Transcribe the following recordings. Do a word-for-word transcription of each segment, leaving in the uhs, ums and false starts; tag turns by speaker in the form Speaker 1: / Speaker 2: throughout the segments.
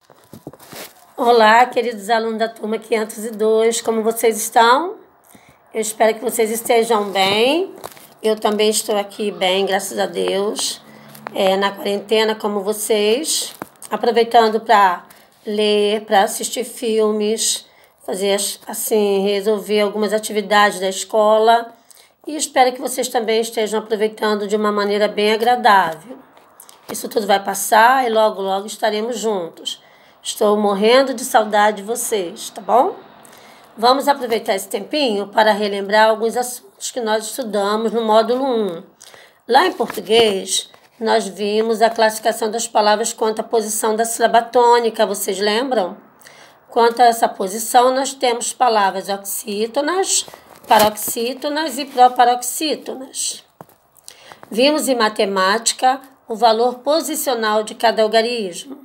Speaker 1: Olá, queridos alunos da turma quinhentos e dois, como vocês estão? Eu espero que vocês estejam bem. Eu também estou aqui bem, graças a Deus, é, na quarentena como vocês, aproveitando para ler, para assistir filmes, fazer assim, resolver algumas atividades da escola, e espero que vocês também estejam aproveitando de uma maneira bem agradável. Isso tudo vai passar e logo, logo estaremos juntos. Estou morrendo de saudade de vocês, tá bom? Vamos aproveitar esse tempinho para relembrar alguns assuntos que nós estudamos no módulo um. Lá em português, nós vimos a classificação das palavras quanto à posição da sílaba tônica, vocês lembram? Quanto a essa posição, nós temos palavras oxítonas, paroxítonas e proparoxítonas. Vimos em matemática o valor posicional de cada algarismo.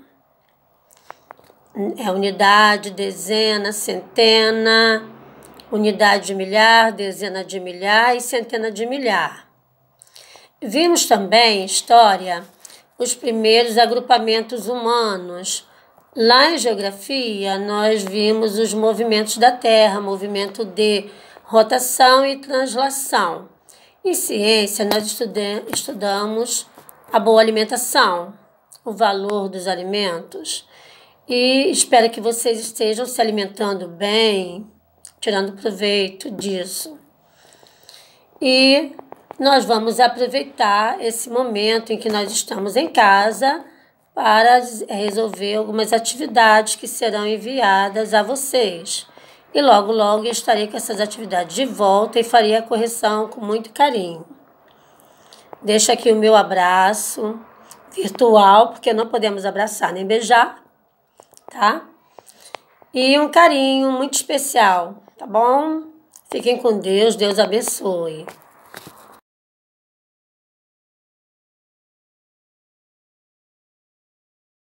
Speaker 1: É unidade, dezena, centena, unidade de milhar, dezena de milhar e centena de milhar. Vimos também, história, os primeiros agrupamentos humanos. Lá em geografia, nós vimos os movimentos da Terra, movimento de rotação e translação. Em ciência, nós estudamos a boa alimentação, o valor dos alimentos. E espero que vocês estejam se alimentando bem, tirando proveito disso. E nós vamos aproveitar esse momento em que nós estamos em casa para resolver algumas atividades que serão enviadas a vocês. E logo, logo eu estarei com essas atividades de volta e farei a correção com muito carinho. Deixo aqui o meu abraço virtual, porque não podemos abraçar nem beijar, tá? E um carinho muito especial, tá bom? Fiquem com Deus, Deus abençoe.